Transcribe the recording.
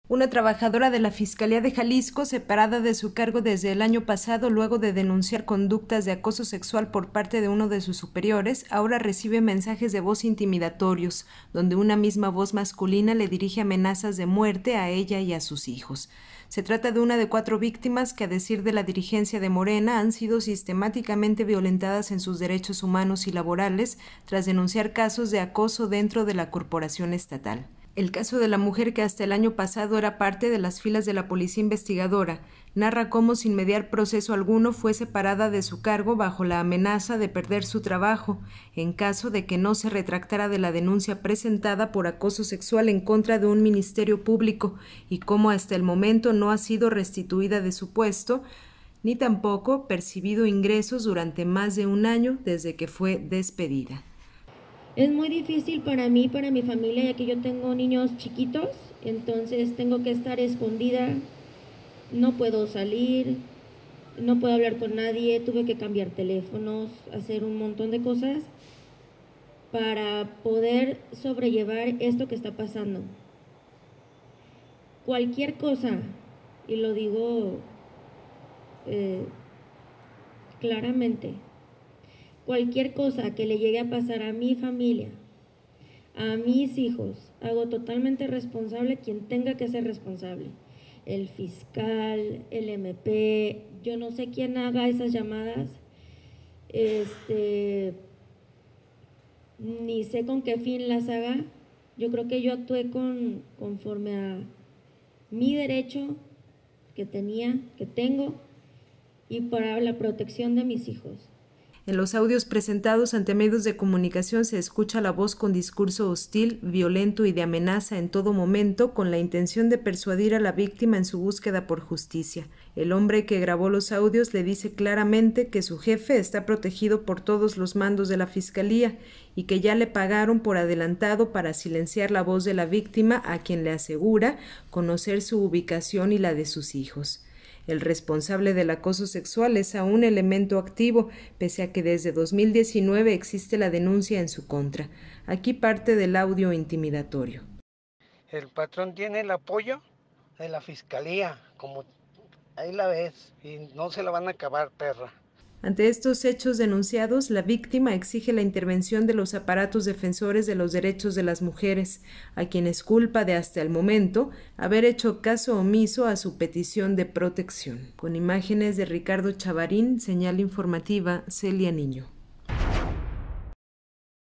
Una trabajadora de la Fiscalía de Jalisco, separada de su cargo desde el año pasado luego de denunciar conductas de acoso sexual por parte de uno de sus superiores, ahora recibe mensajes de voz intimidatorios, donde una misma voz masculina le dirige amenazas de muerte a ella y a sus hijos. Se trata de una de 4 víctimas que, a decir de la dirigencia de Morena, han sido sistemáticamente violentadas en sus derechos humanos y laborales tras denunciar casos de acoso dentro de la corporación estatal. El caso de la mujer, que hasta el año pasado era parte de las filas de la policía investigadora, narra cómo, sin mediar proceso alguno, fue separada de su cargo bajo la amenaza de perder su trabajo en caso de que no se retractara de la denuncia presentada por acoso sexual en contra de un ministerio público, y cómo hasta el momento no ha sido restituida de su puesto, ni tampoco percibido ingresos durante más de un año desde que fue despedida. Es muy difícil para mí, para mi familia, ya que yo tengo niños chiquitos, entonces tengo que estar escondida, no puedo salir, no puedo hablar con nadie, tuve que cambiar teléfonos, hacer un montón de cosas para poder sobrellevar esto que está pasando. Cualquier cosa, y lo digo claramente, cualquier cosa que le llegue a pasar a mi familia, a mis hijos, hago totalmente responsable quien tenga que ser responsable. El fiscal, el MP, yo no sé quién haga esas llamadas, ni sé con qué fin las haga. Yo creo que yo actué conforme a mi derecho que tenía, que tengo, y para la protección de mis hijos. En los audios presentados ante medios de comunicación se escucha la voz con discurso hostil, violento y de amenaza en todo momento, con la intención de persuadir a la víctima en su búsqueda por justicia. El hombre que grabó los audios le dice claramente que su jefe está protegido por todos los mandos de la Fiscalía y que ya le pagaron por adelantado para silenciar la voz de la víctima, a quien le asegura conocer su ubicación y la de sus hijos. El responsable del acoso sexual es aún elemento activo, pese a que desde 2019 existe la denuncia en su contra. Aquí parte del audio intimidatorio. El patrón tiene el apoyo de la fiscalía, como ahí la ves, y no se la van a acabar, perra. Ante estos hechos denunciados, la víctima exige la intervención de los aparatos defensores de los derechos de las mujeres, a quienes culpa de, hasta el momento, haber hecho caso omiso a su petición de protección. Con imágenes de Ricardo Chavarín, señal informativa, Celia Niño.